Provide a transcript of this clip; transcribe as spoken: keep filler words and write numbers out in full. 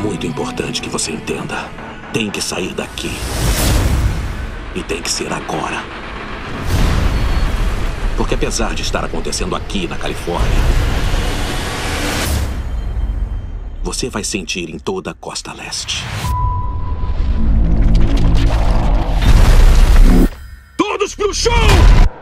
muito importante que você entenda. Tem que sair daqui. E tem que ser agora. Porque apesar de estar acontecendo aqui na Califórnia, você vai sentir em toda a costa leste. Todos pro show!